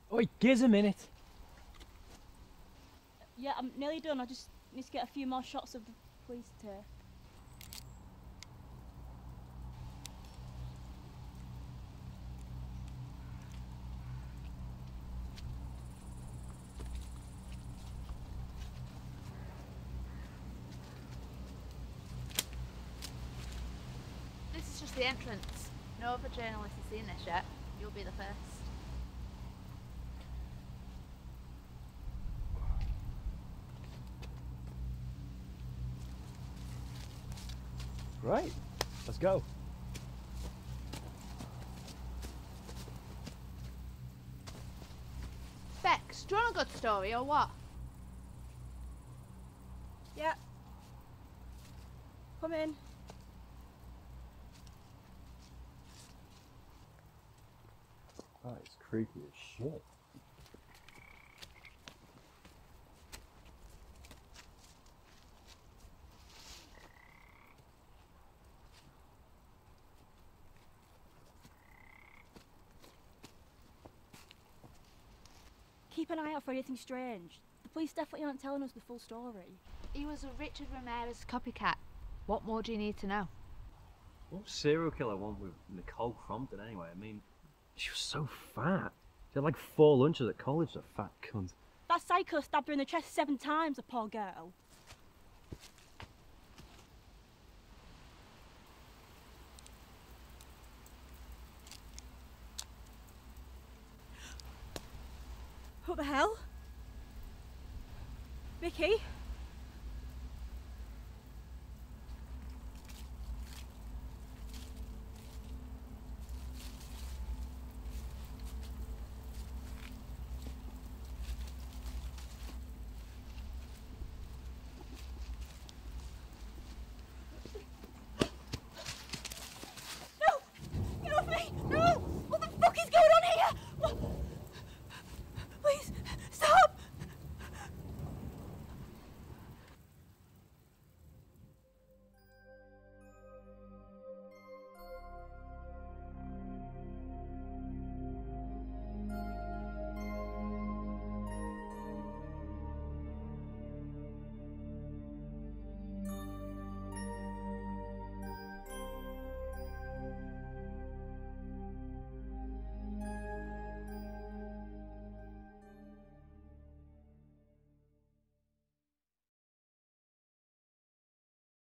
Oi, gives a minute. Yeah, I'm nearly done. I just need to get a few more shots of the police tape. This is just the entrance. No other journalist has seen this yet. You'll be the first. Right, let's go. Bex, do you want a good story or what? Yeah. Come in. Oh, it's creepy as shit. Keep an eye out for anything strange. The police definitely aren't telling us the full story. He was a Richard Ramirez copycat. What more do you need to know? What serial killer want with Nicole Crompton anyway? I mean, she was so fat. She had like 4 lunches at college, that fat cunt. That psycho stabbed her in the chest 7 times, the poor girl. What the hell? Vicky?